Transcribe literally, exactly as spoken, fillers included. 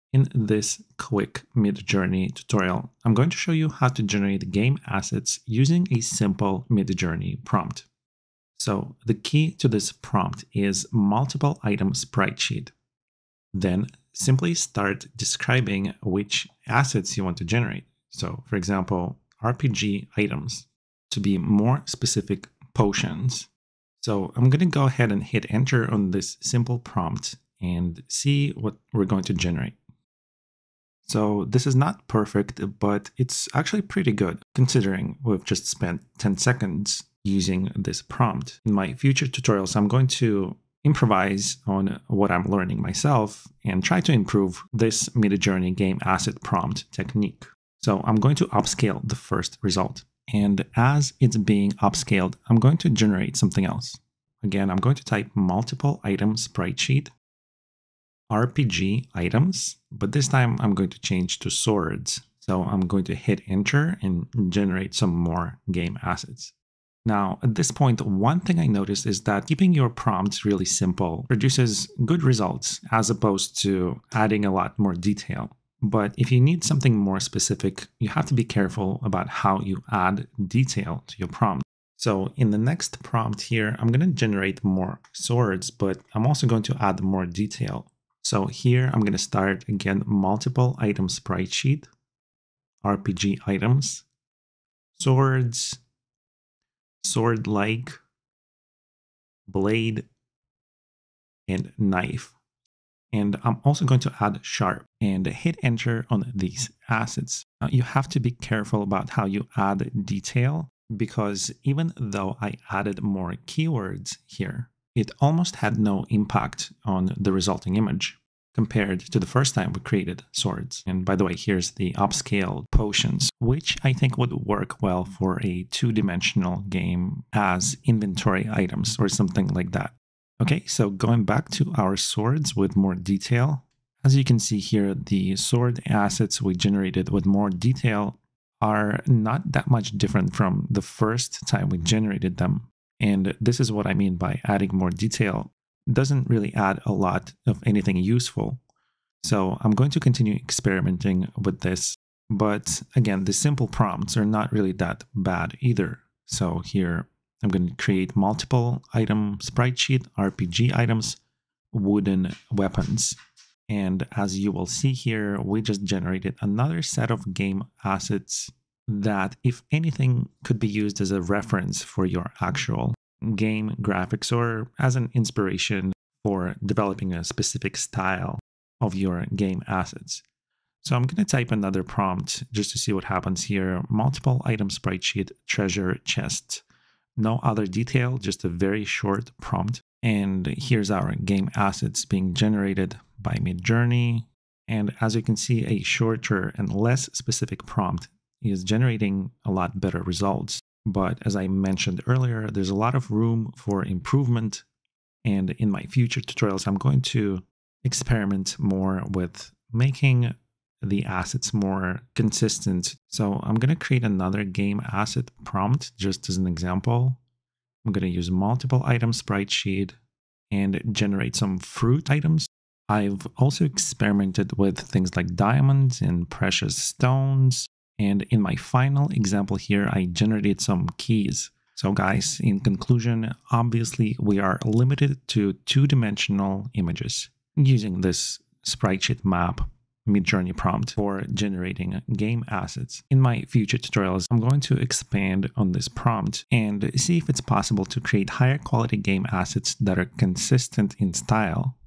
In this quick Midjourney tutorial, I'm going to show you how to generate game assets using a simple Midjourney prompt. So the key to this prompt is multiple item sprite sheet. Then simply start describing which assets you want to generate. So for example, R P G items. To be more specific, potions. So I'm going to go ahead and hit enter on this simple prompt and see what we're going to generate. So this is not perfect, but it's actually pretty good considering we've just spent ten seconds using this prompt. In my future tutorials, I'm going to improvise on what I'm learning myself and try to improve this Midjourney game asset prompt technique. So I'm going to upscale the first result. And as it's being upscaled, I'm going to generate something else. Again, I'm going to type multiple item sprite sheet, R P G items, but this time I'm going to change to swords. So I'm going to hit enter and generate some more game assets. Now, at this point, one thing I noticed is that keeping your prompts really simple produces good results as opposed to adding a lot more detail. But if you need something more specific, you have to be careful about how you add detail to your prompt. So in the next prompt here, I'm going to generate more swords, but I'm also going to add more detail. So here I'm going to start again, multiple item sprite sheet, R P G items, swords, sword-like, blade, and knife. And I'm also going to add sharp and hit enter on these assets. Now, you have to be careful about how you add detail because even though I added more keywords here, it almost had no impact on the resulting image compared to the first time we created swords. And by the way, here's the upscaled potions, which I think would work well for a two-dimensional game as inventory items or something like that. Okay, so going back to our swords with more detail, as you can see here, the sword assets we generated with more detail are not that much different from the first time we generated them. And this is what I mean by adding more detail. It doesn't really add a lot of anything useful. So I'm going to continue experimenting with this. But again, the simple prompts are not really that bad either. So here, I'm going to create multiple item sprite sheet, R P G items, wooden weapons. And as you will see here, we just generated another set of game assets that, if anything, could be used as a reference for your actual game graphics or as an inspiration for developing a specific style of your game assets. So I'm going to type another prompt just to see what happens here. Multiple item sprite sheet, treasure chest. No other detail, just a very short prompt. And here's our game assets being generated by Midjourney. And as you can see, a shorter and less specific prompt is generating a lot better results. But as I mentioned earlier, there's a lot of room for improvement. And in my future tutorials, I'm going to experiment more with making the assets more consistent. So I'm going to create another game asset prompt just as an example. I'm going to use multiple item sprite sheet and generate some fruit items. I've also experimented with things like diamonds and precious stones. And in my final example here, I generated some keys. So guys, in conclusion, obviously we are limited to two-dimensional images using this sprite sheet map Midjourney prompt for generating game assets. In my future tutorials, I'm going to expand on this prompt and see if it's possible to create higher quality game assets that are consistent in style